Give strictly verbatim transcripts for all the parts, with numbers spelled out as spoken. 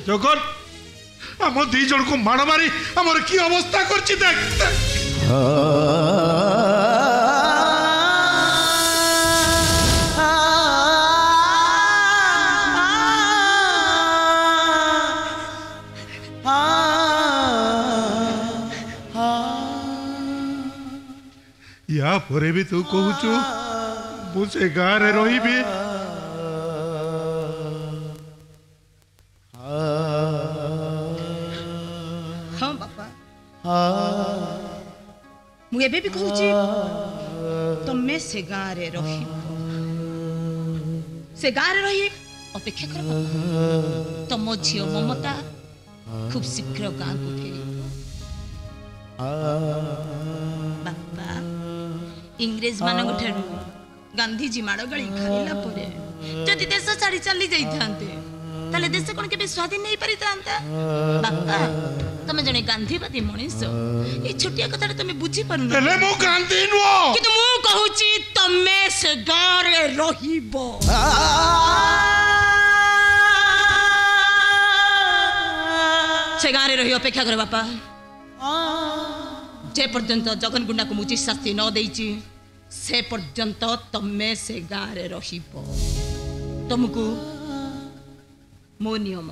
जगन आम दी जन को माड़ मारी आमर की अवस्था करछि देख या परे भी तू कहूचु मुझे गाँ रे रही भी हाँ बापा मुझे भी कहूची तमे से गाँ रे रही से गाँ रे रही अपेक्षा कर बापा तम झियो ममता खूब शीघ्र गाँ को फेरी बापा इंग्रेज मानक ठारू गांधीजी माड़ गाड़ी खाइला परे जदि देश छाड़ी चली जाइथांते ताले देश कोन के स्वाधीन नहीं परितांता बापा तमे जने गांधीवादी मनीष ए छोटिया कथा तमे बुझी परनु एले मो गांधी नो किंतु मु कहूची तमे से गाँ रे रहिबो से गाँ रे रही अपेक्षा करे बापा जे पर्यंत जगन गुंडा को मुझे शास्ति न देइची से पर्यंत तमे से गाँ रे रहिबो तुमको मो नियम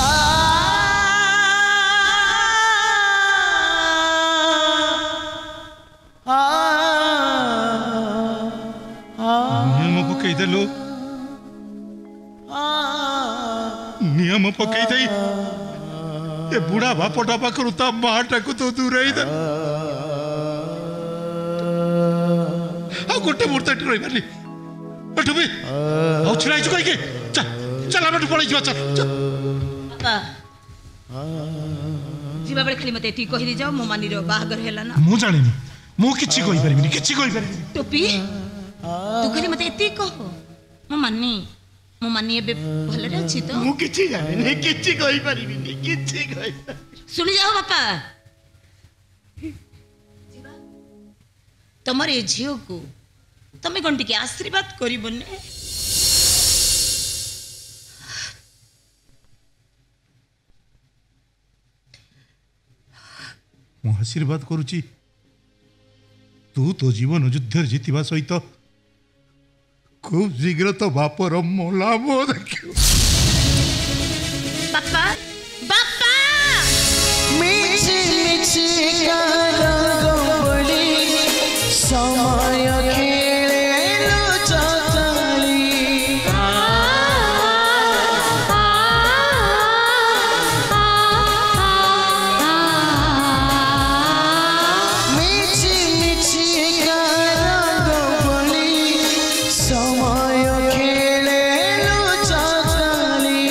नियम पकई देलु नियम पकई दई ए बुढ़ा बापटा पाखरु ता माटा को तो दूर ही दे आ गोटे मुर्ता रही बाली बैठो भी आओ छिड़ाई चुकाई के चल चल हम पड़े जीवा चल बापा जीवा बेले खाली मते एती कहि दे जाओ मो मानी रो बाहागर हैला ना मु जानिनी मु किछि कहि परबिनी किछि कहि परबिनी टोपी तू खाली मते एती कह मो मानी मो मानी एबे भले रे अछि तो मु किछि जानिनी किछि कहि परबिनी किछि कहि सुनि जाओ बापा तमरे झियो को तमे गंटी के आशीर्वाद करिबने मु आशीर्वाद करूची तू तो जीवन युद्ध जीतिबा सहित खूब शीघ्र तो बापर मोलाम देखियो बापा बापा मिछि मिछि गागोली समय खेले लो चचली मिछि मिछि गागोली समय खेले लो चचली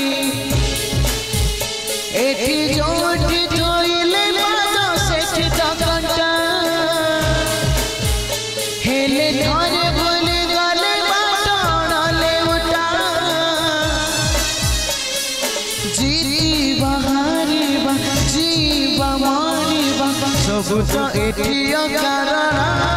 एठी जोटी धोइले बादो सेठी तकंटा हेले धरे भूली गले बाटणले उठा जीवा हारिबा जीवा मारिबा सब तो एठी कारण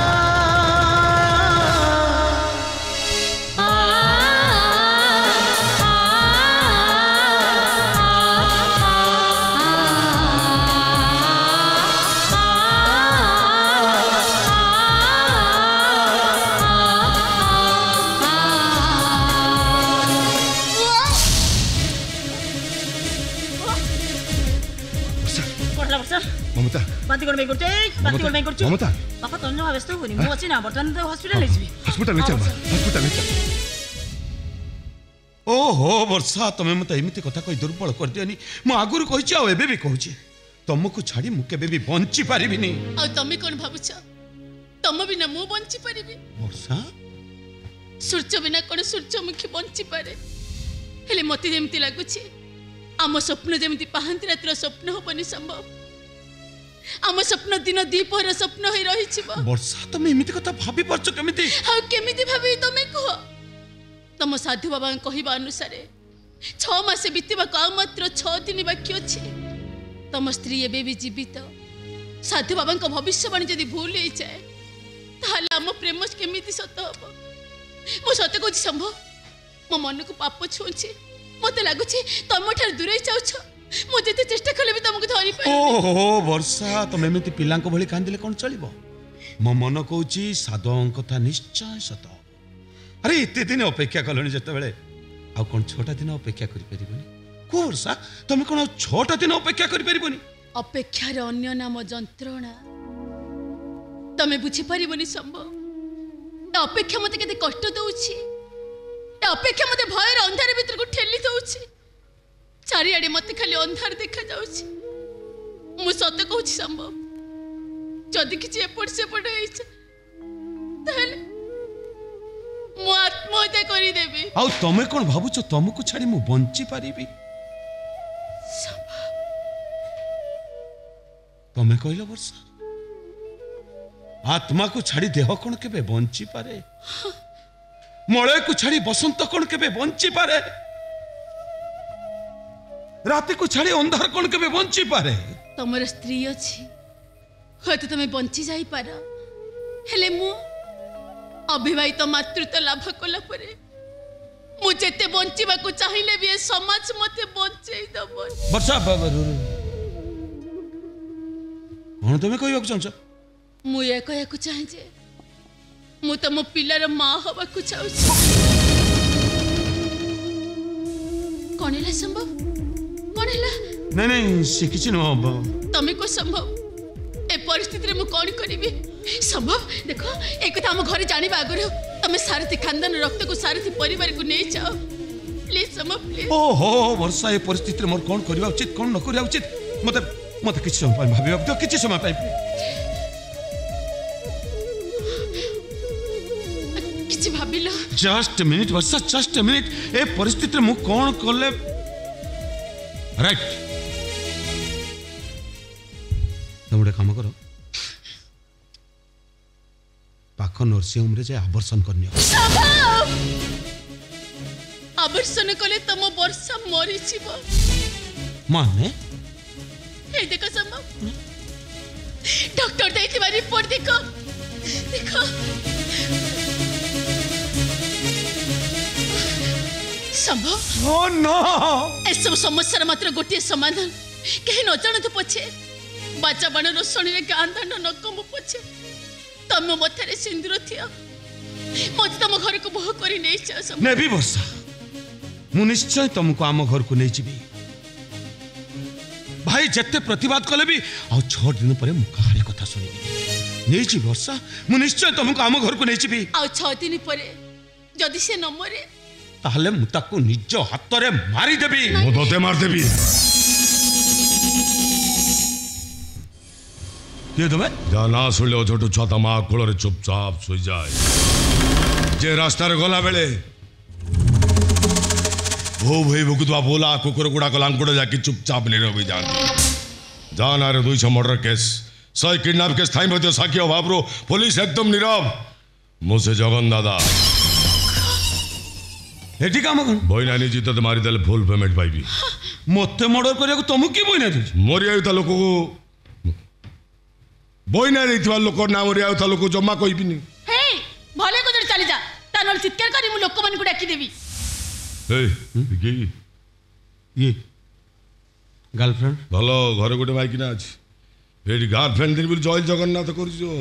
ममता बाती कोन में करते बाती कोन में करछु ममता बापा तन्नो व्यस्त होनी मु अछि ना वर्तमान तो हॉस्पिटल ले जीवी हॉस्पिटल ले चल हॉस्पिटल ले चल ओहो वर्षा तमे मते एमिति कथा कहि दुर्बल कर दियनी मु आगुर कहिछि आ एबे भी कहूछि तुमको छाड़ी मु केबे भी बंची पारिबिनी आ तमे कोन भाबुछ तम बिना मु बंची पारिबी वर्षा सूर्य बिना कोन सूर्यमुखी बंची पारे हेले मते जेमति लागुछि आम स्वप्न जेमति पाहंती रातिर स्वप्न होबनी संभव आम स्वप्न दिन दीपहर स्वप्न होई रही छिबा वर्षा तमे एमिति कथा भाबी परछ केमिति हा केमिति भाबी तमे कह तम साधु बाबा कहिबा अनुसार छह मास बीतबा का मात्र छह दिन बाकी अछि तम स्त्री एबे भी जीवित साधु बाबा भविष्यवाणी जदि भूल हो जाए ताहले आम प्रेम केमिति सत हम मो सत कहूँ संभव मो मन को पाप छुँची मत लगुच तुम ठार दूरे जाऊछ मु जेते चेष्टा कले भी तुमको धरि पाइ ओहो वर्षा तुम एमती पिला भली कांदिले कौन चलो मो मन कौची साधुओं कथा निश्चय सत अरे एते दिन अपेक्षा कलनी जिते आ कौन छोटा दिन अपेक्षा करि को वर्षा तुम कौन छोटा दिन अपेक्षा करि अपेक्षार अन्य नाम जंत्रणा तमे बुझी पारिबनी संभव ए अपेक्षा मते केते कष्ट दउछि ए अपेक्षा मते भयर अंधार भीतर को ठेली दउछि चारिआडे मते खाली अंधार देखा जाउछि मु सत कहूछि संभव जदि किछि एपट सेपट होइछ ताले मु आत्महत्या करि देबी आ तमे कोन भाबुछ तुमको छाड़ी मु बंची पारिबी तमे कहलो वर्षा आत्मा को छाड़ी देह कौन केबे बंची पारे मलय को छाड़ी बसंत कौन केबे बंची पारे राति को छाड़ी अंधार कौन केबे बंची पारे तमर स्त्री अछि होते तमे बंची जाई पार हेले मु अविवाहित मातृत्व लाभ कला परे मु जेते बंचीबा को चाहिले भी समाज मते बंचेई दबो वर्षा कौन तमे कहबाक चाहछ मु ये कहयाकु चाहे जे मु तम पिलार माँ हवा को चाहूँ कौन है संभव कौन है नहीं नहीं से किसी न तमें को संभव ए परिस्थिति रे मु कौन करिबी संभव देखो एक कथा हम घर जानिबा आगरो तमे सारथी खानदान रक्त को सारथी परिवार को नहीं जाओ प्लीज संभव प्लीज ओहो वर्षा ए परिस्थिति रे मोर कौन करबा उचित कौन न करबा उचित मते मते किछ समय पाइ भाबिबा तो किछ समय पाइ किछ भाबिलो जस्ट मिनिट वर्षा जस्ट मिनिट ए परिस्थिति रे मु कौन करले राइट तुम गोटे काम करो पाख नर्सिंग होम रे जे आवर्षण करनी आवर्षण कले तम वर्षा मरी जीव माने हे देखो संभव डॉक्टर देखिबा रिपोर्ट देखो देखो संभव ओ नो ए सब समस्या मात्र गोटे समाधान कहीं न जान तो पछे बाचा बण रोशनी रे गांधान न कम पछे तम मथरे सिंदूर थिया मत तम घर को बहु करी नै छ नेबी वर्षा मु निश्चय तुमको आम घर को नै जीबी भाई जत्ते प्रतिवाद कले भी आ छ दिन परे मु कहानी कथा सुनिबी नै जी वर्षा मु निश्चय तुमको आम घर को नै जीबी आ छ दिन परे जदि से न मरे ताहले मु ताको निज हाथ रे मारी देबी मु तोते मार देबी के दबे जाना सुले छोटू छता मा कोल रे चुपचाप सोई जाए जे रास्ता रे गला बेले भो भई भुकुतवा बोला कुकुर गुडा को लांगुड़ जाके चुपचाप ले रही जान जाना रे दुई मर्डर केस सही किडनैप केस थाई मध्य साक्षी अभाव रो पुलिस एकदम नीरव मुझे जगन दादा एठी काम कौन बहिना नहीं जीत मारी देले फुल पेमेंट पाइबी मते मर्डर करिया को तुम की बहिना दे मोरी आयुता लोक को बहिना देथिबा लोक ना मोरी आयुता लोक जम्मा कहिबिनी हे भले को जड़ चली जा तानल चित्कार करी मु लोक मन को डाकी देबी ए के ये गर्लफ्रेंड भलो घर गोटे माइकिना अछि एडी गर्लफ्रेंड दिन जय जगन्नाथ करजो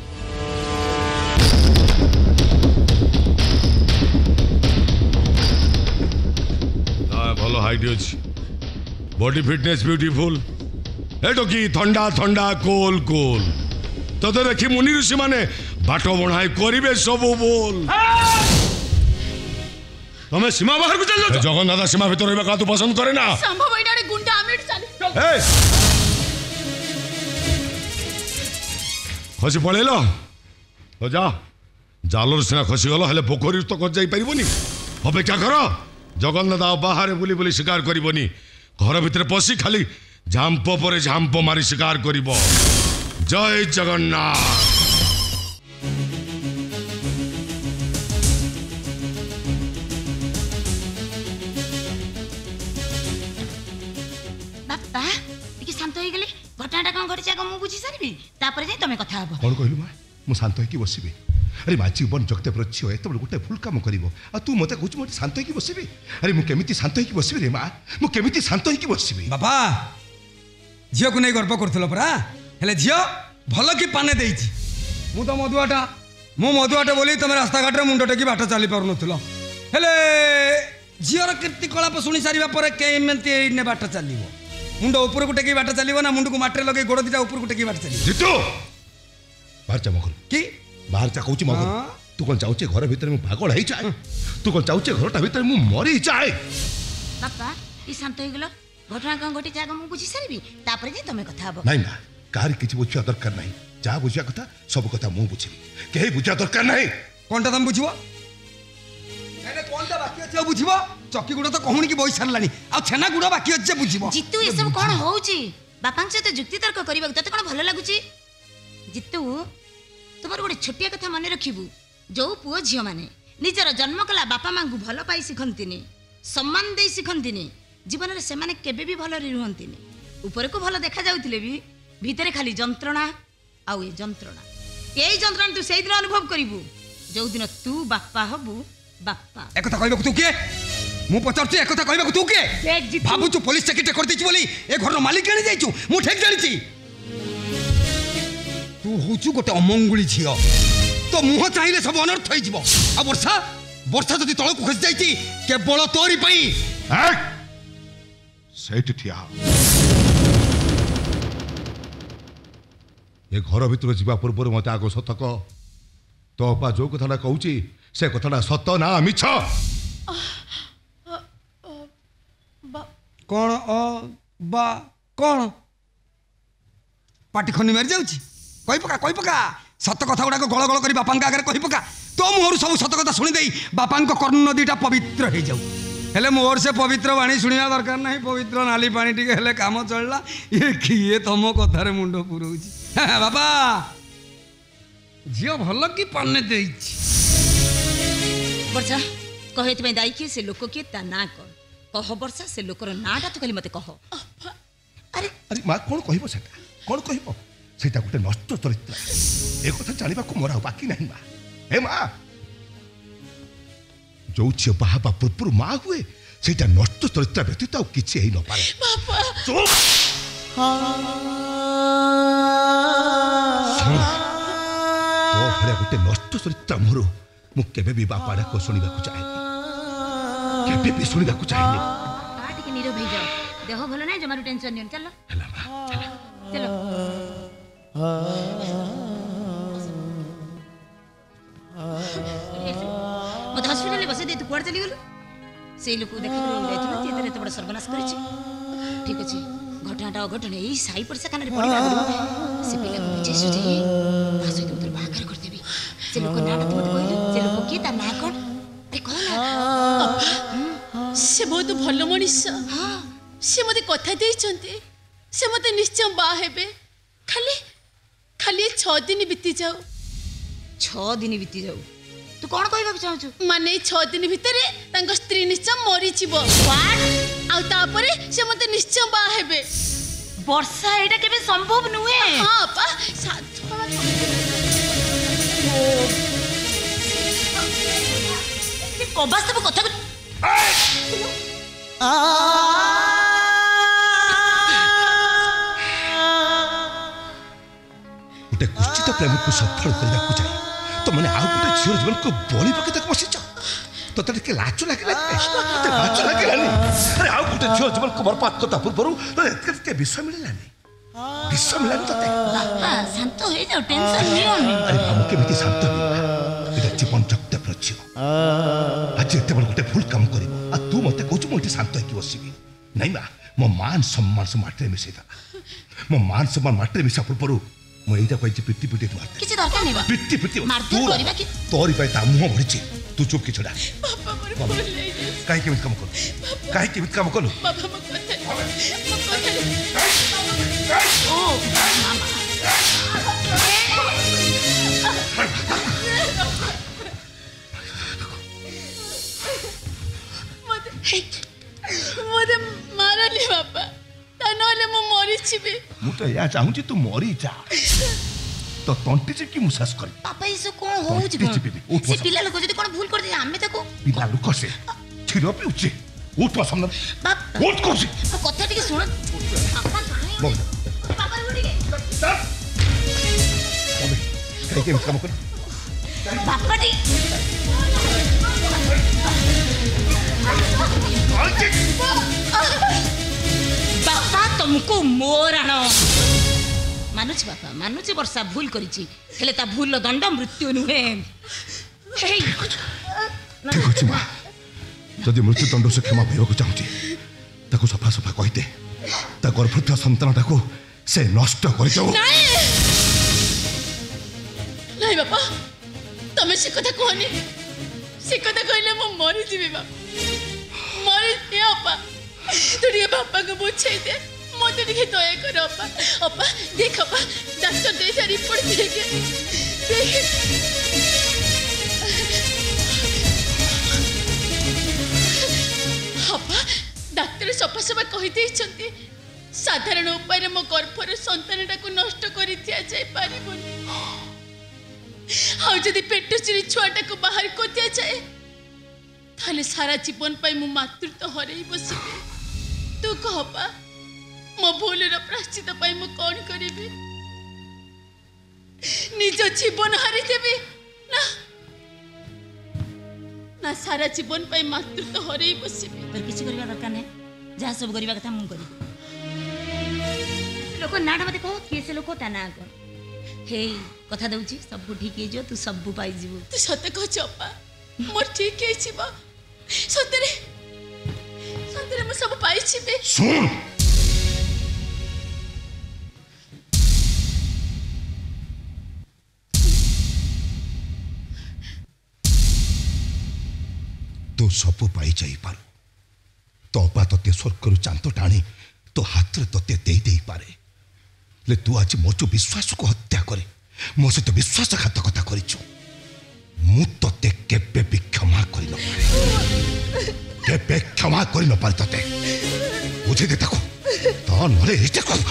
भलो हाइट अछि बॉडी फिटनेस ब्यूटीफुल एटो की ठंडा ठंडा कोल कोल तते देखि मुनि ऋषि माने बाटो बनाई करिवे सब बोल तमे सीमा बाहर को चल जाओ जगन्नाथ सीमा भीतर रहबा का तू पसंद करे ना संभव एडारे गुंडा आमलेट चली ए खसी पळेलो हो जा जालर सिना खसी गलो हेले पोखरी तो कर जाई परिबोनी अपेक्षा करो जगन्नाथ बाहर बुली बुली शिकार करिबोनी घर भीतर पसी खाली झांप पर झांप मारी शिकार करिबो जय जगन्नाथ बापा टिके शांत होई गेली घटनाटा कोन घटी जाको मु बुझी सारिबी तापर जे तमे कथा हबो कौन कहलु मां मु शांत होई की बसिबी अरे माँ जीवन जगते अच्छी एत बड़े गोटे भूल कम कर तू मत कह मुझे शांत होगी बसबि अरे मुझे शांत होगी बसबि रे माँ मुझे शांत होगी बसबि बाबा झील को नहीं गर्व कर परा हेले झील भल कि पाने दे मु तो मधुआटा मु मधुआटे बोली तुम रास्ता घाटे मुंड टेकी बाट चली पार नुल हेले झीर कीर्ति कलाप शुणी सारा के बाट चलो मुंड ऊपर को टेकी बाट चलो ना मुंड को माटे लगे गोड़ दीटा ऊपर को टेकी बाट चलो बाहर जा मगर कि बाहर जा कहूँ मगर तू कौन चाहूचे घर भितर मु पागल हो जाए तू कौन चाहूचे घरटा भितर मु मरी जाए बापा ये शांत हो गल घटना कौन घटी जागा मु बुझी सारी तापर जे तमे कथा हबो नहीं ना कार किछि बुझिया दरकार नहीं जा बुझिया कथा सब कथा मु बुझिबी केही बुझिया दरकार नहीं कोनटा तुम बुझिबो एने कोनटा बाकी अछि बुझिबो चक्की गुड़ा तो कहूनी कि बही सारलानी आ छेना गुड़ा बाकी अछि बुझिबो जितु ये सब कोन होउची बापांग से तो जुक्ति तर्क करबा तते कोन भलो लागुची जितु तुमर गोटे छोटिया कथा मन रखिबू जो पुओ झियो माने निजर जन्म कला बापा मांगू भलो पाई सिखंतिनी सम्मान दे सिखंतिनी जीवन रे से माने केबे भी भलो रहंतिनी ऊपर को भलो देखा जाउतिले भी भीतर खाली जंत्रणा आउ ए जंत्रणा एई जंत्रणा तू सेई दिन अनुभव करिबू जो दिन तू बापा हबू बापा एक कथा कहबो तू के मु पचारछु एक कथा कहबो तू के भाबु तू पुलिस चेकिटे कर देछि बोली ए घर रो मालिक जानि जाइछु मु ठेक जानिछि तू होचु गोटे अमंगुली झियो तो मुह चाहिए सब अनर्थ हो आ वर्षा वर्षा जदि तल को खसी जाइछि केवल तोरी पई सेठ ठिया ए घर भीतर जीवा पूर्व मत आग सत कह तो अपा जो कथा कहूँ से कथा सत ना मिछ कौन अ बा कौन पाटी खनी मारी जाउछि कहि पका कहि पका सत कथा गुड़ाक गल गल कर बापा आगे कहि पका तो मोर सब सत कथा शुणी दे बापा कर्ण नदीटा पवित्र हो जाऊ हेले मोर से पवित्र वाणी शुणा दरकार नहीं पवित्र नाली पानी टिके हेले काम चलला ये किए तुम कथार मुंड पुरौछि बाबा झियो भल कि पाने दे वर्षा कहे तुम्हें दाई किए से लोक किए ता ना कह कह वर्षा से लोकर नाटा तो खाली मते कह अरे अरे माँ कौन कहब से कौन कहब सेटा गोटे नष्ट चरित्र ए कथा जानिबा को मोर बाकी नहीं माँ हे माँ जो झील बाहा पूर्व माँ हुए सेटा नष्ट चरित्र व्यतीत आ किछि हेई न पारे चुप तो भले गोटे नष्ट चरित्र मोर मु केबे भी बापा डाक शुणा चाहे केबे भी शुणा चाहे टिके नीरव हो जाओ देह भलो नहीं जमारू टेंशन नहीं चलो हला माँ चला चलो मत हॉस्पिटल बसे दे तू कुआड़ चली गलु से लोक देखा जाइतु जे एते बड़ सर्वनाश करिछि ठीक अछि घटनाटा अघटन एई साई परसा कान रे पड़ी लागल से पिला को बुझे सुझे ता सहित उतर बाहर कर देबी से लोक नाटा तो मत कहले से लोक की ता ना कोन रे कहला से बहुत भल मनीष हां से मते कथा देइचंती से मते निश्चय बा हेबे खाली खाली छह दिन बीती जाऊ छह दिन बीती जाऊ तू कौन कहबा चाहछु माने छह दिन भितरे तांको स्त्री निश्चय मरी जीवो व्हाट आ तापरे से मते निश्चय बा हेबे वर्षा एटा केबे संभव नुहे हां पा साधु कबा सब कथा गोटे कुचित प्रेम को सफल करने को चाहिए तो मैंने आउ गोटे झील जीवन को बलि पके तक बसिच तो तेरे के लाज लगे लाज लगे अरे आउ गोटे झील जीवन को बर्बाद करता पूर्व तो के विषय मिललानी विषय मिललानी तते बापा शांत हो जाओ टेंशन लियो अरे हम केमिति शांत होइबा एटा जीवन जगते प्रच्छ आज एते बड़ गोटे भूल काम करिवो आ तू मते कहू मोटे शांत होई बसिबी नहीं बा मो मान सम्मान से माटे मिसै दा मो मान सम्मान माटे मिसा पूर्व मु एटा कहछि पिट्टी पिट्टी मारते किछि दरकार नै बा पिट्टी पिट्टी मारते करबा कि तोरी पाई ता मुंह भरिछि तू चुप कि छोड़ा बाबा मोर भूल ले काहे केमित काम करू काहे केमित काम करू बाबा मो कथा मो कथा ओ मामा मते मारली बापा ता नले मो मरी छिबे मु तो या चाहूची तू मरी जा तो तंटी जे कि मुसास कर बापा ये सब कौन हो तंटी चिपिबी उठ से पिला लोग जदी कोन भूल कर दे हमें ताको पिला लोक से छिरो पिउचे उठ तो सामने बाप उठ कोसी कथा टिके सुन बापा काहे बोल बापा उड़ी गे अबे कहीं के काम कर बापा टी बापा तुमको मोराणो मानुच बापा मानुच वर्षा भूल करिछि हेले ता भूल दंड मृत्यु नुहे हे ठीक अछि मां जदि मृत्यु दंड से क्षमा पाइबाकू चाहूची ताको सफा सफा कहिते ता गर्भवती संतानटाको से नष्ट कर जाओ नहीं नहीं बापा तमे से कथा कहनी से कथा कहले मो मरि जीवे बापा मरि जे बापा तू रे बापा को बुझाई दे मते टिके दया कर बापा बापा देख बापा डॉक्टर दे जा रिपोर्ट दे के देख बापा डॉक्टर सफा सफा कहि देइछंती साधारण उपाय मो गर्भर संतानटाको नष्ट करि दिया जाय पारिबोनी आ जदि पेट चिरी छुआटाको बाहर को दिया जाए ताले सारा जीवन पाई मो मातृत्व हरई बसिबे तू कह पा मो भूलर प्राश्चित पाई मो कौन करिबी निज जीवन हारि देबी ना ना सारा जीवन पाई मातृत्व हरई बसिबे पर किसी करबा दरकार नै जहाँ सब करबा कथा मु करी लोक नाटा मते कहो के से लोक ता ना को हे कथा दउची सब ठीक हे जो तू सब पाई जीवो तू सत कह चपा मोर ठीक हे छिबा सतरे सतरे मो सब पाई छिबे सुन तो सब पाई जाई पारू तो बा तते स्वर्ग चांत टाणी तो हाथ रे तते दे दे पारे ले तू आज मो जो विश्वास को हत्या करे मो सहित विश्वासघातकता करिछु मु तते केबे भी क्षमा करि न पारे केबे क्षमा करि न पारे तते बुझे दे ताको तो नरे इते को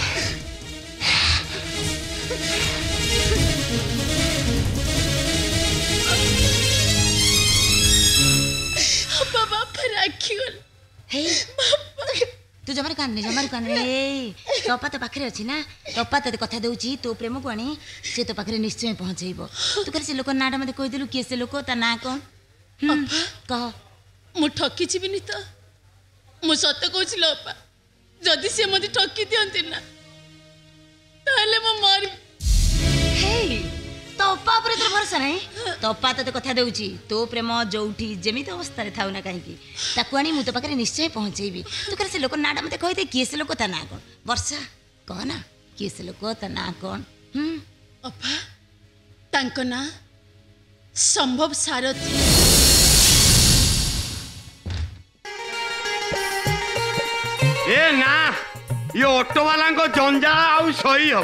बाबा पर राखी गल हे तू जमार कान जमार कान ए तोपा तो पाखरे अछि ना तोपा तो कथा दउची तो प्रेम को आनी से तो पाखरे निश्चय पहुंचैबो तू कर से लोक नाडा मते कहि देलु के से लोक ता ना कोन अप्पा कह मु ठकी छिबिनी त मु सत्य कहছিল अप्पा जदि से मते ठकी दियंती ना ताले मु मार हे तोपा पर तो भरोसा नहीं तोपा तो कथा दउची तो प्रेम जोठी जेमित अवस्था रे थाउ ना काहे की ताकू आनी मु तो पाखरे निश्चय पहुंचैबी तू कर से लोक नाडा मते कहि दे के से लोक ता ना कोन वर्षा कह ना के से लोक ता ना कोन हम अप्पा तांको ना संभव सारथी ए ना ये ऑटो वाला को जंजाल आउ सही हो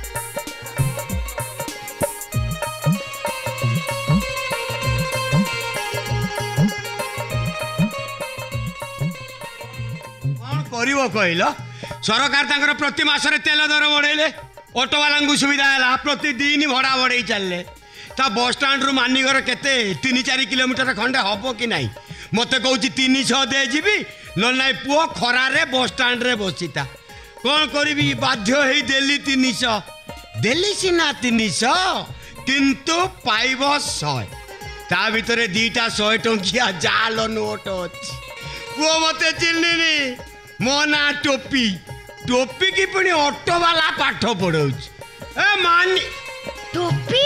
करिवो कहलो सरकार तांकर प्रति मासरे तेल दर बढ़ेले ऑटो वाला को सुविधा है प्रतिदिन भड़ा बढ़े चलले ता बस स्टैंड रु मानिगर केते तीन चार किलोमीटर खंडे हबो कि नहीं मते कहूची तीन सौ दे जीबी न नाई पुओ खरारे बस स्टैंड रे बसिता कौन करी बाध्य ही देली तीन सौ देली सीना तीन सौ किंतु पाइब सौ ता भितरे दीटा सौ टंकिया जाल नोट अछि वो मते चिन्हनी मो ना टोपी टोपी की पुणी ऑटो वाला पाठ पढ़ाउछ ए मानी टोपी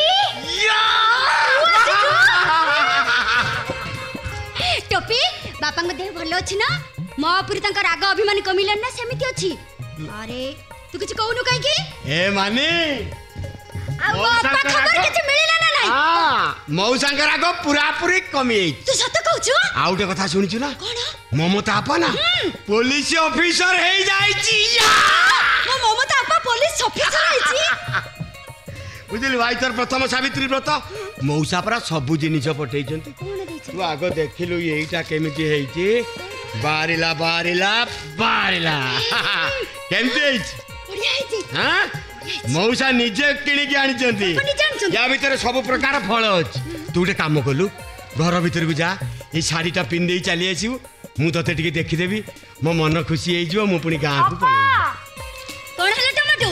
टोपी बापा को देह भल अछि ना मो पुरी तंका राग अभिमान कमिलन ना सेमिति अछि अरे तू किछ कहउनु काई की ए मानी आ बापा खबर किछ मिलिला ना नाही हां मौसांकर राग पूरा पूरी कमी तू सत कहछु आ उटे कथा सुनिछु ना कोन ममता आपा ना पुलिस ऑफिसर हे जाई छी मो ममता आपा पुलिस ऑफिसर है छी बुझिल भाई तोर प्रथम सावित्री व्रत मौसा परा सब जिनिस पठेई छंती कोन दै छ तू आगो देखिलु एईटा केमिति हेई छी बारिला बारिला बारिला केमिति हेई छी बढ़िया है छी हां मौसा निजे किणिकी आनिचंती या भितर सब प्रकार फल अछि तू गोटे काम कलु घर भीतर को जा ये शाढ़ीटा पिंधे चली आसबू मु तते टिके देखिदेवी मो मन खुशी हो जाव मु पुणी गाँ को कौन है टमाटो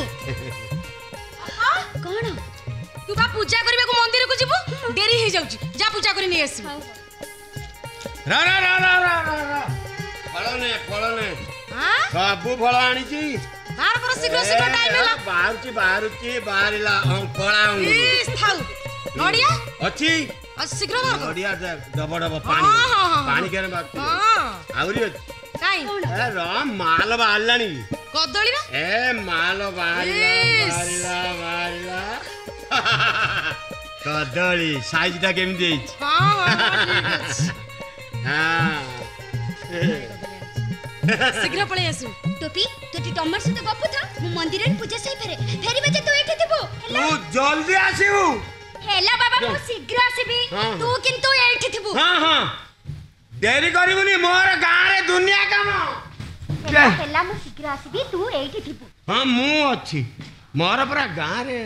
कौन तू बा पूजा करबे को मंदिर को जीवु देरी हो जाउची जा पूजा करी नै आसबू रा रा रा रा रा रा फल ने फल ने हां सब फल आनी छी बाहर कर शीघ्र शीघ्र टाइम होला बाहर छी बाहर छी बाहरला हम फळाऊ इस थाउ नडिया अछि आ शीघ्र बाहर कर नडिया डब डब पानी पानी केने बात हां आउरी काई ए राम माल बाहरलानी कदली बा ए माल बाहरला बाहरला बाहरला कदली साइज टा केम देई हां हां शीघ्र पळे आसु टोपी तोटी टमाटर से गप्पु था मु मंदिर रे पूजा सही फेरे फेरी बजे तू एठी थिबो तू जल्दी आसीबू हेला बाबा मु शीघ्र आसीबी तू किंतु एठी थिबो हां हां देरी करिबुनी मोर गां रे दुनिया काम हेला मु शीघ्र आसीबी तू एठी थिबो हां मु अछि मोर पूरा गां रे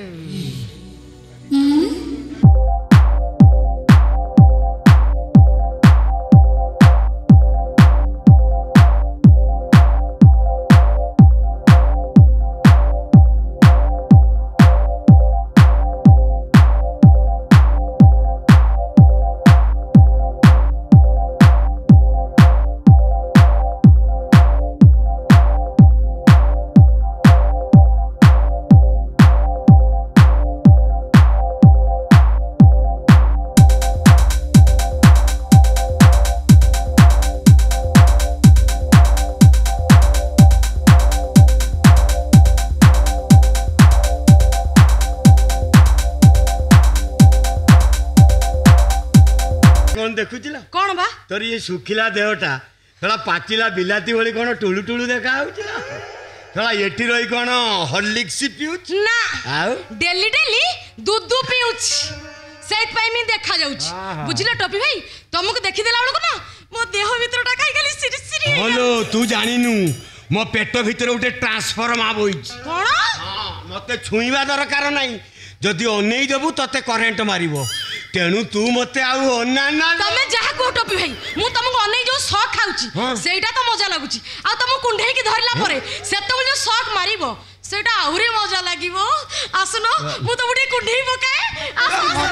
देखुचिला कौन बा तोर ये सुखिला देहटा थोड़ा पाचिला बिलाती भली कोन टुलु टुलु देखा होचिला थोड़ा एठी रही कोन हॉर्लिक्स पिउछ ना आउ डेली डेली दूध दूध पिउछ सेत पाई मी देखा जाउछ बुझिला टोपी भाई तुमको देखि देला बडको ना मो देह भीतरटा काई खाली सिरी सिरी हेलो तू जानिनु मो पेट भीतर उठे ट्रांसफार्म आबोइछ कोन हां मते छुईबा दरकार नाही जदी ओनेई देबू तते करंट मारिबो तेणु तू मते आउ अन्ना तमे जहा को टोपी भाई मु तुमको अनै जो शॉक खाउची सेटा तो मजा लागुची आ तुम कुंढेई की धरला परे सेतो जो शॉक मारिबो सेटा आउरे मजा लागिबो आसनो मु तो बुडी कुंढेई पकाए आसनो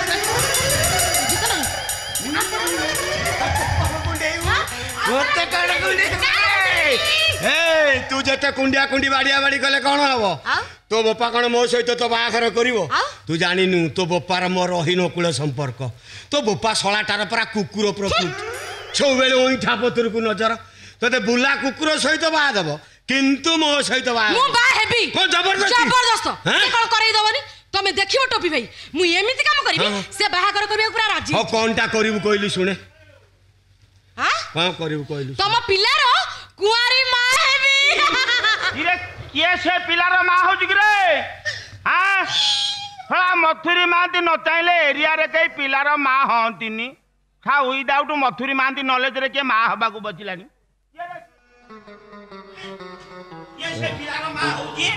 ओते कण कुंढेई ए तू जते कुंडिया कुंडी बाडिया बाडी कले कोन हबो तो बापा कौन मो सहित तो बाहार करिवो तू जानिनु तो बापार मोर अहिनकुल संपर्क तो बापा सलाटार परा कुकुर प्रकृति छौ बेले ओई ठापतर को नजर तते बुला कुकुर सहित बाहा देबो किंतु मो सहित बाहा मु बा हेबी को जबरदस्ती जबरदस्त ए कोन करई दबनी तमे देखियो टोपी भाई मु एमिति काम करबी से बाहागर करबे पूरा राजी हो कोनटा करिवु कहलु सुने हां कोन करिवु कहलु तम पिलार कुआरी मा हेबी इरे किए से पिलार मा हो जिगरे हां हला मथुरी मांती न चाहिले एरिया रे कई पिलार मा हंतिनी खा विदाउट मथुरी मांती नॉलेज रे के मा हबा को बचिलानी ये से पिलार मा होजी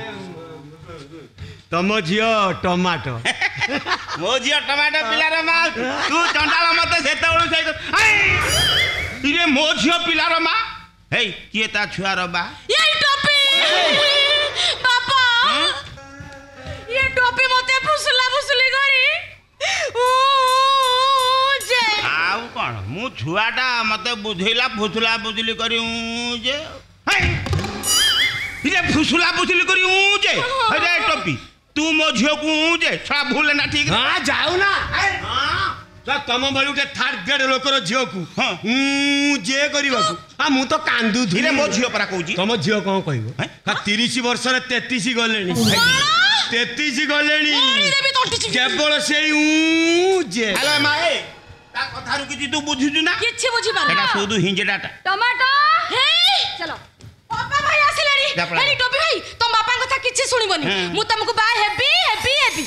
तम झियो टमाटो मो झियो टमाटो पिलार मा तू चंडाल मते सेते ओळु सही इरे मो झियो पिलार मा हे किए ता छुआर बा ये टोपी बापा ये टोपी मते फुसला फुसली करी ओ जे आउ कोन मु छुआटा मते बुझैला फुसला बुझली करी उ जे हे इरे फुसला बुझली करी उ जे अरे टोपी तू मो झियो को उ जे छा भूल ना ठीक हां जाऊ ना हां तो तम भली उठे थर्ड ग्रेड लोकर झियो को हूं जे करिबा को आ मु तो कांदू धीरे मो झियो परा कहूची तम झियो कोन कहबो का तीस वर्ष रे तैंतीस गलेनी तैंतीस गलेनी केवल सेई ऊ जे हेलो माए ता कथा रु किछि तू बुझिजु ना किछि बुझि पार एटा सुदु हिंजेडाटा टमाटो हे चलो पापा भाई आसिलानी हेली टोपी भाई तो बापा कथा किछि सुनिबनी मु तुमको बा हेबी हेबी हेबी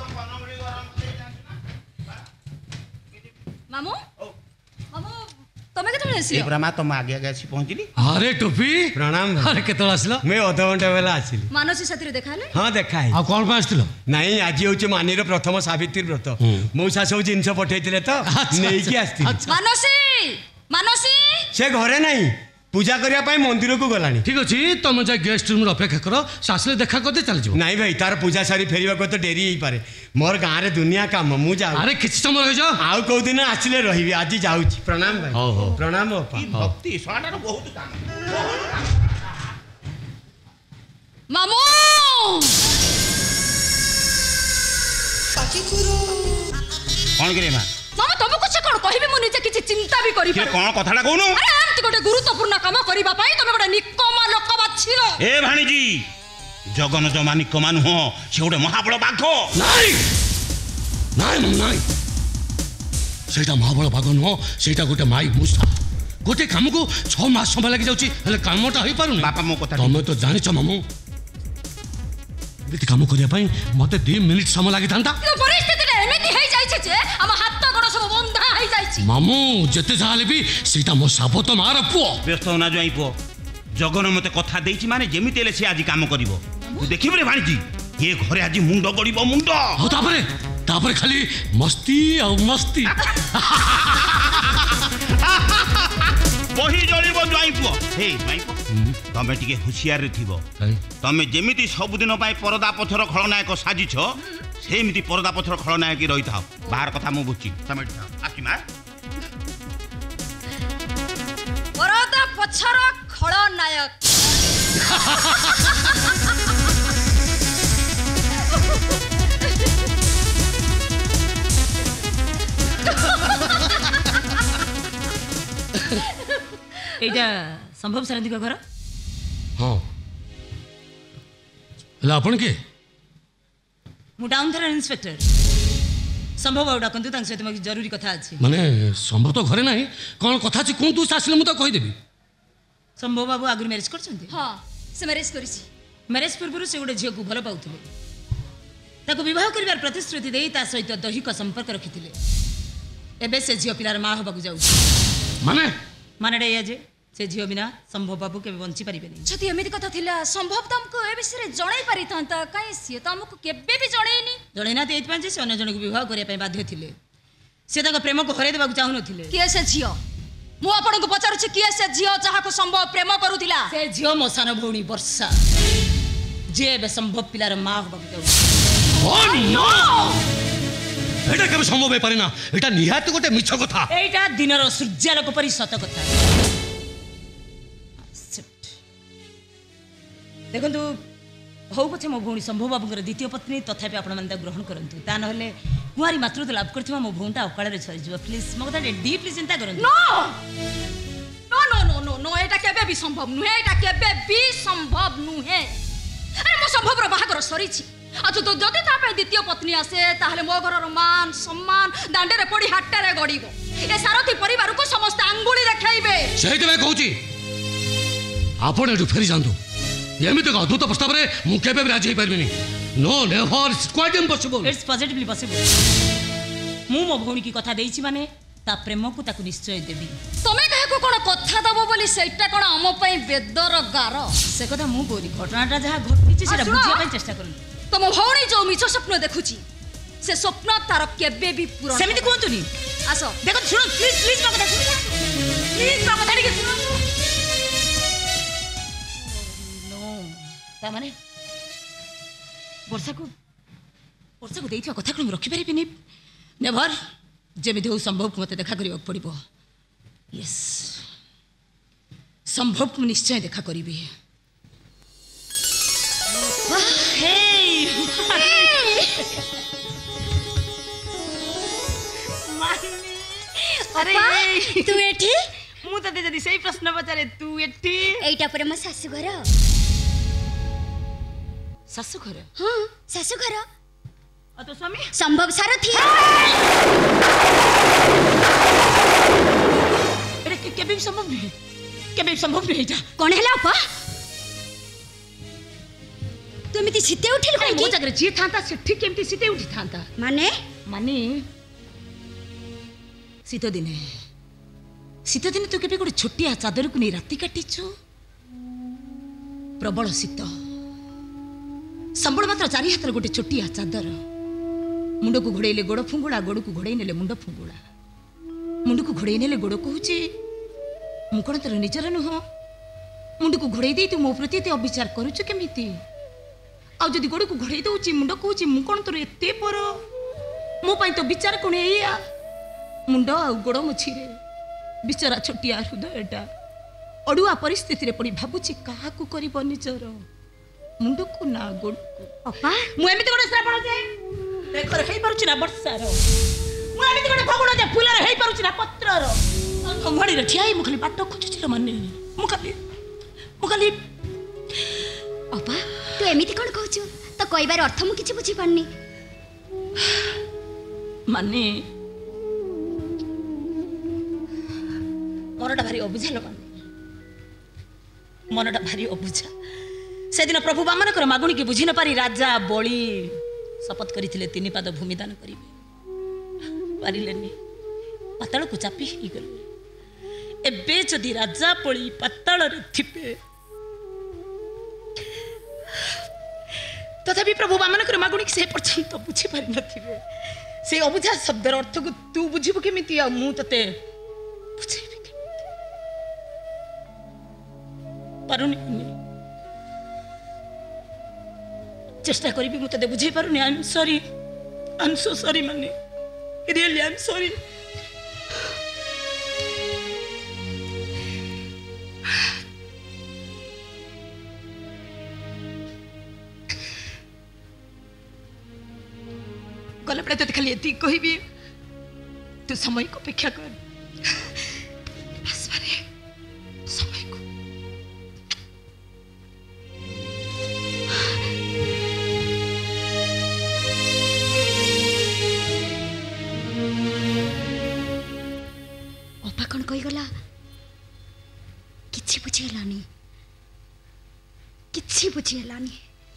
मामू मामू तमे केतले ए आसिलो ब्रह्मा तुम आगे आगे आसी पहुंचली अरे टोपी प्रणाम भाई। अरे केतल आसिल मैं अध घंटा बेला आसिली मानसी साथी देखा ले हाँ देखा है आ कौन पे आस्तिल नाई आज हूँ मानीर प्रथम सावित्री व्रत मौसा सब जिनस पठेइथिले तो अच्छा, नेइकी अच्छा, आस्थिली अच्छा। मानसी मानसी से घरे नहीं पूजा करने पाई मंदिर को गलानी ठीक अच्छे तुम जा गेस्ट रूम अपेक्षा कर आसले देखा करते चल जाओ नाई भाई तार पूजा सारी फेरवा को तो डेरी ही पारे मोर गाँव रे दुनिया काम मु जाऊ अरे किसी समय रह जाओ आउ कौ दिन आसिले रही आज जाऊँ प्रणाम भाई हो, हो। प्रणाम बापा की भक्ति स्वाडार बहुत काम मामू कौन करे मां मामा तुमको से कोन कहबी मु निजे किछि चिंता भी करि के कौन कथाटा कहनु अरे एमती गोटे गुरुत्वपूर्ण काम करिबा पई तमे गोटे निकमा लोक बाछिलो ए भाणीजी जगन जमानी कमान हो से गोटे महाबळ बाघ नाई नाई मम नाई सेटा महाबळ बाघ नुह सेटा गोटे माई मूसा गोटे काम को छह मास समय लगी जाउची हेले कामटा होई पारुनी बापा मो कथा तमे तो जानिछ मामू एमती काम करिया पई मते दो मिनिट समय लागि थांता यो परिस्थिति रे एमती हेई जाइछे जे हम हाथ गोड़ सब बंधा हेई जाइछि मामू जेते जाले भी सेटा मो साबत मार पुओ व्यस्त होना जाई पो जगन मते कथा देइछि माने जेमिति हेले से आज काम करिवो तू देखिबो रे भाणीजी ये घरे आज मुंड गड़िबो मुंड हो तापरे तापरे खाली मस्ती और मस्ती बही जलिबो जाई पो हे जाई पो तमे टिके होशियार रे थिबो तमे जेमिति सब दिन पाई परदा पथर खलनायक साजिछ सेमिति परदा पथर खलनायक रही थाओ बाहर कथा मु बुझी तमे आकी मार परदा पछर खलनायक एटा संभव सरंदी को घर हाँ हेला आपण के मु टाउन थाना इंस्पेक्टर संभव बाबू डाकंतु तांग सहित मगे जरूरी कथा अछि माने संभव तो घरे नाही कौन कथा छी कोन तू आसले मु तो कहि देबी संभव बाबू आगु मैरिज करछंती हां से मैरिज करिछि मैरिज पूर्व से गोटे झील को भल पाउथिले ताको विवाह करिवार प्रतिश्रुति देई ता सहित दैहिक संपर्क रखिथिले एबे से झील पिलार मां होबाकु जाउ माने माने रे जे से झील बिना संभव बाबू केबे बंची परिबेनी छति एमिति कथा थिला संभव तमको ए विषय रे जणाई परिथांता काई सिए तमको केबे भी जणैनी जणैना ते एतपा जे से अन्य जन को विवाह करिया पय बाध्य थिले से ताको प्रेम को हरै देबाकु चाहु नथिले किए से झियो मु आपन को पचारु छी किए से झियो जहा को संभव प्रेम करूथिला से झील मो सान भौणी वर्षा जे बे संभव पिलार मां होबाकु जाउ ओ नो एटा केबे संभव हे पारे ना एटा निहात गोटे मिछ कथा एटा दिनर सूर्यालोक परि सत कथा देखंतु हौ पछे मो भौणी संभव बाबूंकर द्वितीय पत्नी तथापि आपण माने ग्रहण करंतु ता नहले कुआरी मातृत्व लाभ करथिबा मो भौणटा अकाल रे छरि जिवो प्लीज मो कथा डीपली चिंता करंतु no no no no no no एटा केबे भी संभव नुहे एटा केबे भी संभव नुहे अरे मो संभव रो बाहागर सरी छी अच्छा तो जदि ता पे द्वितीय पत्नी आसे ताहले मो घर रो मान सम्मान दांडे रे पड़ी हाट्टा रे गड़ीबो ए सारथी परिवार को समस्त अंगुली देखाइबे सही तो मैं कहूची आपण एटू फेरी जांतु एमिति अद्भुत प्रस्ताव रे मु केबे भी राजी पारबिनी no never it's quite impossible it's positively possible मु मो भौणी की कथा देइछि माने ता प्रेम को ताकु निश्चय देबी तमे कहे को कोन कथा दबो बोली सेटा कोन हम पई बेदर गार से कथा मु बोली घटनाटा जहा घटिछि सेटा आ, बुझिया पय चेष्टा करंतु तम भौणी जो मिछ स्वप्न देखुची से स्वप्न तार केबे भी पूर्ण सेमिति कोंतुनी आसो देखो सुनो प्लीज प्लीज मो कथा सुनो प्लीज मो कथा ଟିକେ सुनो नो ता माने वर्षा को वर्षा को देइथिया कथा को रखि परिबिनी नेवर जेमिति हो संभव को मते देखा करियो पड़िबो यस संभव को निश्चय देखा करिबी हे अरे तू एठी मु तते जदी सही प्रश्न पचारे तू एठी एइटा पर म सासु घर सासु घर हां सासु घर आ तो स्वामी संभव सारथी अरे के केबे भी संभव नहीं केबे भी संभव नहीं एटा कोन हैला अपा तू मिति सीते उठिल अरे कोन मो जगरे जी थांता से ठीक केमती सीते उठी थांता माने माने शीत दिने शीत दिन तू केबे गोटे छोटिया चादर को नहीं राति काटिଛୁ प्रबल शीत संबल मात्र चारि हाथ गोटे छोटिया चादर मुंड को घोड़े गोड़ फुंगुड़ा गोड़ को घोड़े नेले मुंड फुंगुड़ा मुंड को घोड़े नेले गोड़ कहूची मु कौन तोर निजर नुह मुंड को घोड़े दे तू मो प्रति एते अविचार करूछु केमिति आ जदि गोड़ को घोड़े दउची मुंड कहूची मु कौन तोर एते पर मो पई तो विचार कोन एया मुंड आ गोड़ मछिरे बिचारा छोटिया हृदयटा अड़ुआ परिस्थिति रे पड़ी भाबुची काहा को करिबो निजर मुंड को ना गोड़ को अपा मु एमिति गोड़ श्रावण जे देखर हेई पारुची ना वर्षार मु एमिति गोड़ फगुण जे फुलर हेई पारुची ना पत्रर कमहड़ी रे ठियाई मु खाली बाट खोजुची माने मु खाली मु खाली अपा तू एमिति कोन कहछु तो कहबार अर्थ मु किछि बुझी पानी माने मनटा भारी अबुझा लो मनटा भारी अबुझा से दिन प्रभु बामन कर मागुणी की बुझी न पारी राजा बळी शपथ करिथिले तीन पाद भूमिदान करिवे पारिलेनी पाताल को चापी ही गले एबे जदि राजा बळी पाताल रे थिपे तथापि प्रभु बामन कर मागुणी की से पर्यंत बुझी पारि नथिबे से अबुझा शब्दर अर्थ को तू बुझिबो केमिति आ मु तते बुझेबी पारुनी चेष्टा करी भी मुझे बुझे पारुनी I am sorry I am so sorry मन्नी रियली आई एम सॉरी गला पड़े तो खाली एति कहबी तू समय को अपेक्षा कर बस माने समय को कौन कहीगला किछि बुझीगलानी किछि बुझीगलानी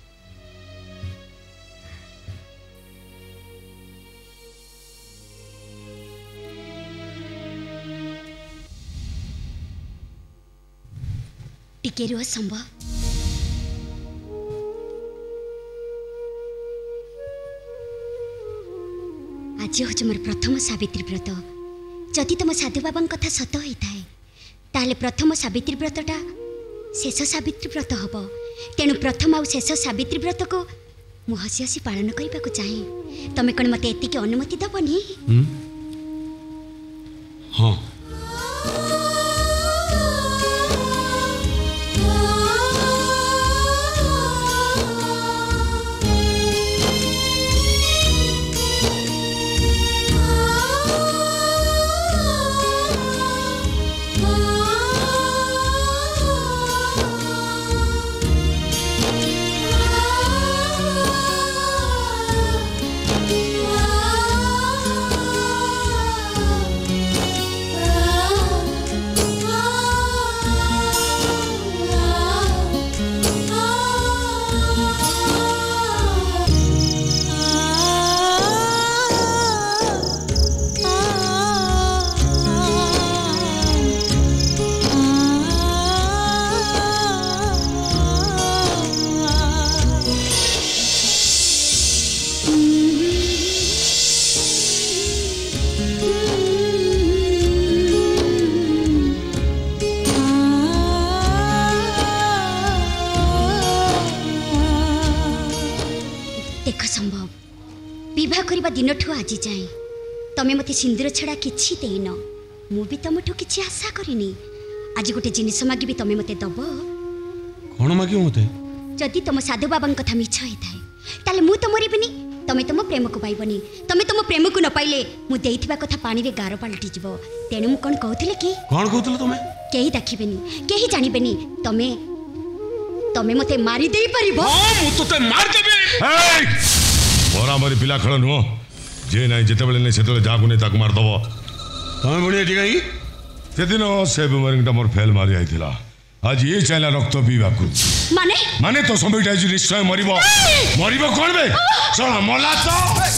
टिके रुह संभव आज हूँ मोर प्रथम सावित्री व्रत जदि तुम साधु बाबा कथा सत होता है ताले प्रथम सावित्री व्रतटा शेष सावित्री व्रत हम तेणु प्रथम आउ शेष सावित्री व्रत को मु हसी हसी पालन करने को चाहे तमें कौन मत एति अनुमति दबनी हाँ दिन ठू आज जाए तमें मत सिंदूर छड़ा किछि देन मु भी तुमठू किछि आशा करिनी आज गोटे जिनिस मागिबी तमें मते दब कौन मागियो मते जदि तुम साधु बाबा कथा मिछ होइथाय ताले मु तो मरिबिनी तमें तुम प्रेम को पाइबनी तमें तुम प्रेम को न पाइले मु देइथिबा कथा पानी रे गारो पलटि जिवो तेनु मु कोन कहउथिले कि कोन कहउथिले तमे केही देखिबेनी केही जानिबेनी तमें तमें मते मारी देई परिबो हां मु तते मार देबे ए मोरा मरी पिला खेल नुह जे नहीं जिते बेले नहीं सेते जाकू नहीं ताकू मार दबो तमे बणी एठी काई से दिन से बीमारी मोर फेल मारी आइथिला आज ये चाहला रक्त पीवा को माने माने तो समय टाइज निश्चय मरिबो मरिबो कोन बे चल मला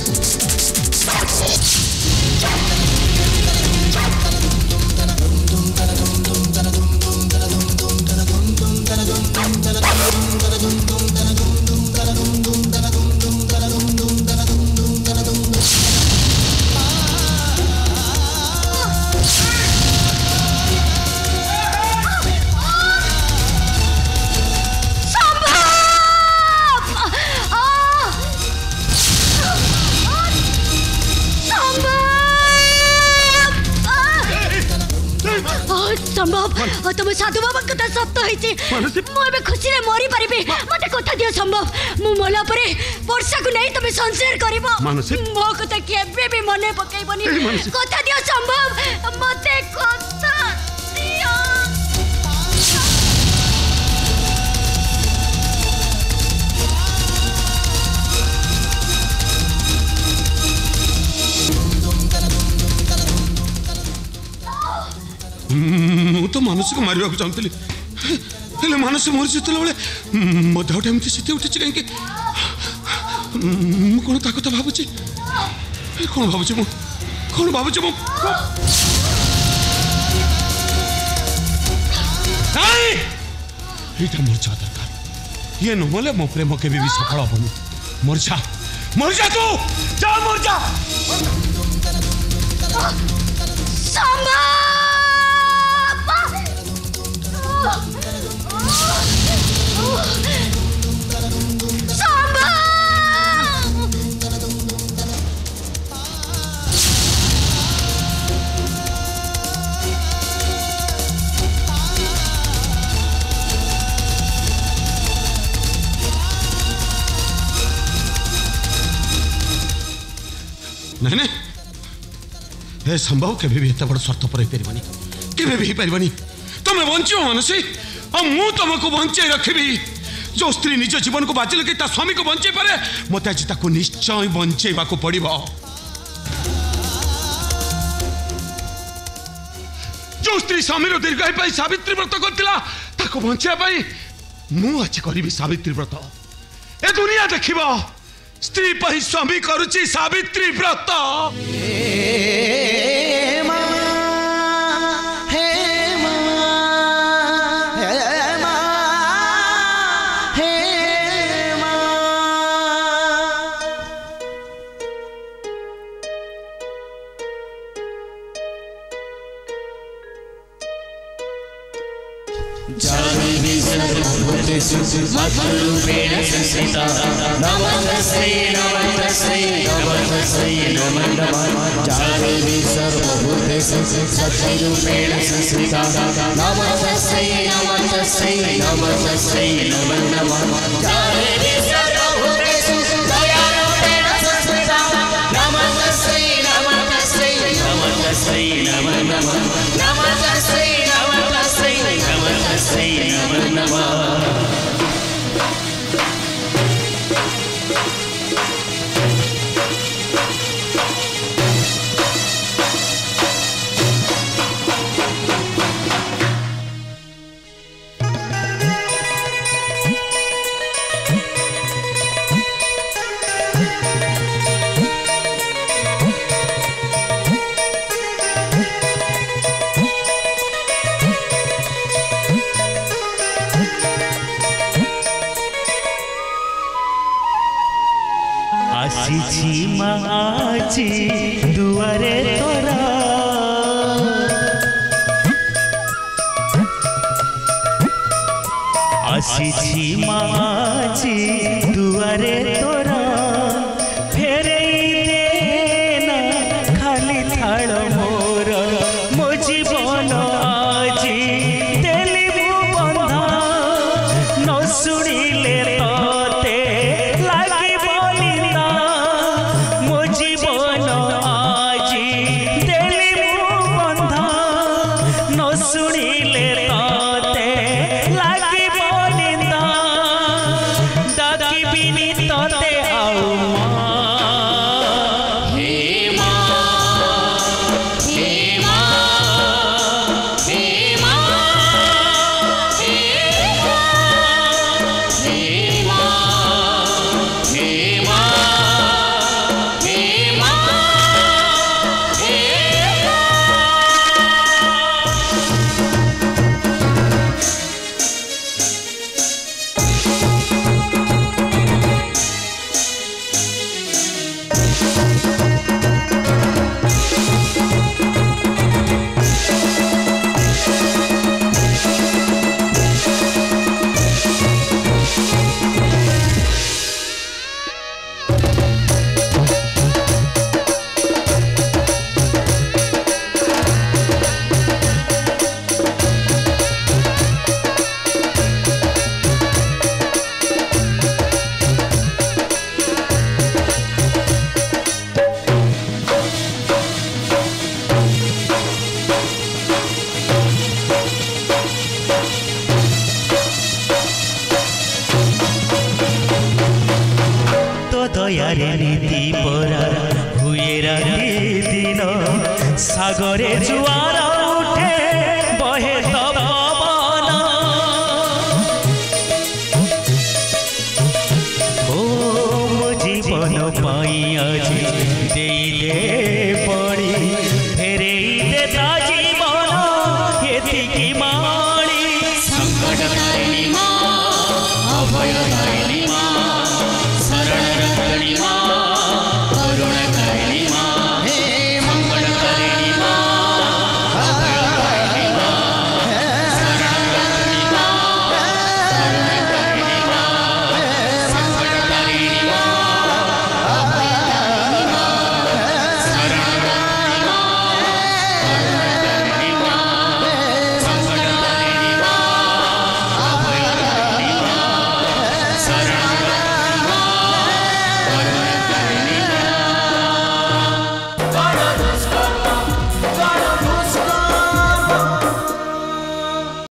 तो संभव तुम साधु बाबा कथा सत्य होइछि मु एबे खुशी रे मरी परिबे मते कथा दियो संभव मु मोला परे वर्षा को नहीं तुम संशय करबो मो कथा केबे भी मने पकेइबनी कथा दियो संभव मते कथा दियो मु तो मानस को मारिबा को चाहतली हेले मानस मर जेतले बेले मो देहटा एमती सीते उठिछि काहे कि मु कोन ता कथा भाबुछि कोन भाबुछि मु कोन भाबुछि मु नहीं एटा मोर जा दरकार ये न मोले मो प्रेम के भी सफल होबनी मर जा मर जा तू जा मर जा संभव नहीं नहीं हे संभव के भी एत बड़ स्वार्थ पर पारबनी के भी पारबनी तुम्हें बंचो मानसी और मु तुमको बंचे रखी जो स्त्री निज जीवन को बाजी लगे स्वामी को बंचे पारे मत आज ताको निश्चय बंचेबा को पड़िबो जो स्त्री स्वामी रो दीर्घायु पाई सावित्री व्रत करथिला ताको बंचेबा पाई मु आज करिबी सावित्री व्रत ए दुनिया देखिबो स्त्री पाई स्वामी करूची सावित्री व्रत मधुरूपेण संस्कृता नमस्तस्यै नमस्तस्यै नमस्तस्यै नमो नमः जाह्नवी सर्वभूतेषु सच्चिरूपेण संस्कृता नमस्तस्यै नमस्तस्यै नमस्तस्यै नमो नमः जाह्नवी सर्वभूतेषु दयारूपेण संस्कृता नमस्तस्यै नमस्तस्यै नमस्तस्यै नमो नमः नमस्तस्यै नमस्तस्यै नमस्तस्यै नमो नमः आसी माची दुआरे तोरा आसी माची